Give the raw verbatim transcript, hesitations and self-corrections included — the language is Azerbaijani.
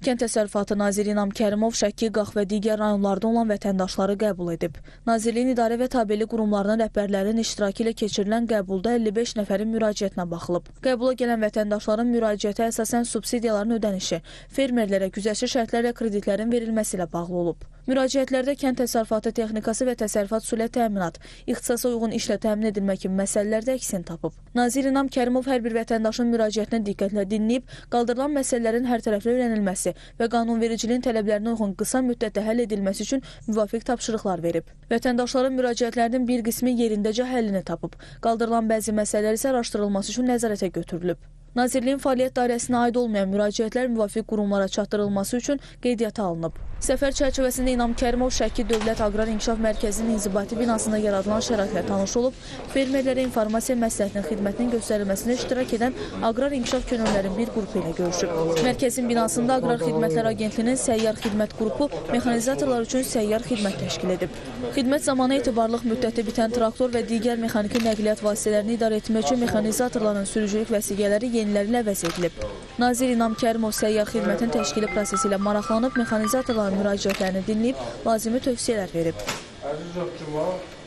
Kənd Təsərrüfatı Naziri İnam Kərimov Şəki, Qax və digər rayonlarda olan vətəndaşları qəbul edib. Nazirliyin idarə və tabelik qurumlarının rəhbərlərinin iştirakı ilə keçirilən qəbulda əlli beş nəfərin müraciətinə baxılıb. Qəbula gələn vətəndaşların müraciətə əsasən subsidiyaların ödənişi, fermerlərə güzəştli şərtlərlə kreditlərin verilməsi ilə bağlı olub. Müraciətlərdə kənd təsərrüfatı texnikası və təsərrüfat üsulə təminat, ixtisasa uyğun işlə təmin edilmək kimi məsələlər də əksini tapıb. Nazir İnam Kərimov hər bir vətəndaşın müraciətini diqqətlə dinləyib, qaldırılan məsələlərin hərtərəfli öyrənilməsi və qanunvericiliyin tələblərinə uyğun qısa müddətdə həll edilməsi üçün müvafiq tapşırıqlar verib. Vətəndaşların müraciətlərinin bir qismi yerindəcə həllini tapıb, qaldırılan bəzi məsələlər isə araşdırılması üçün nəzarətə götürülüb. Nazirliyin fəaliyyət dairəsinə aid olmayan müraciətlər müvafiq qurumlara çatdırılması üçün qeydiyyata alınıb. Səfər çərçivəsində İnam Kərimov Şəki Dövlət Aqrar İnkişaf Mərkəzinin inzibati binasında yaradılan şəraitlə tanış olub, fermerlərə informasiya məsləhətinin xidmətinin göstərilməsində iştirak edən aqrar inkişaf könüllülərinin bir qrupu ilə görüşüb. Mərkəzin binasında Aqrar Xidmətlər Agentliyinin səyyar xidmət qrupu mexanizatorlar üçün səyyar xidmət təşkil edib. Xidmət zamanı etibarlıq müddəti bitən traktor və digər mexaniki nəqliyyat vasitələrini idarə etmək üçün mexanizatorların sürücülük vəsiqələri yenilərlə əvəz edilib. Nazir İnam Kərimov səyyar xidmətin təşkili prosesi ilə maraqlanıb, mexanizatorların müraciətlərini dinləyib, lazımi tövsiyələr verib.